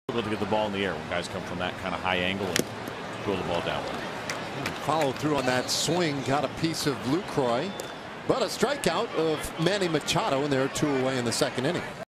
Able to get the ball in the air when guys come from that kind of high angle and throw the ball down. Followed through on that swing, got a piece of Lucroy, but a strikeout of Manny Machado, and they're 2 away in the second inning.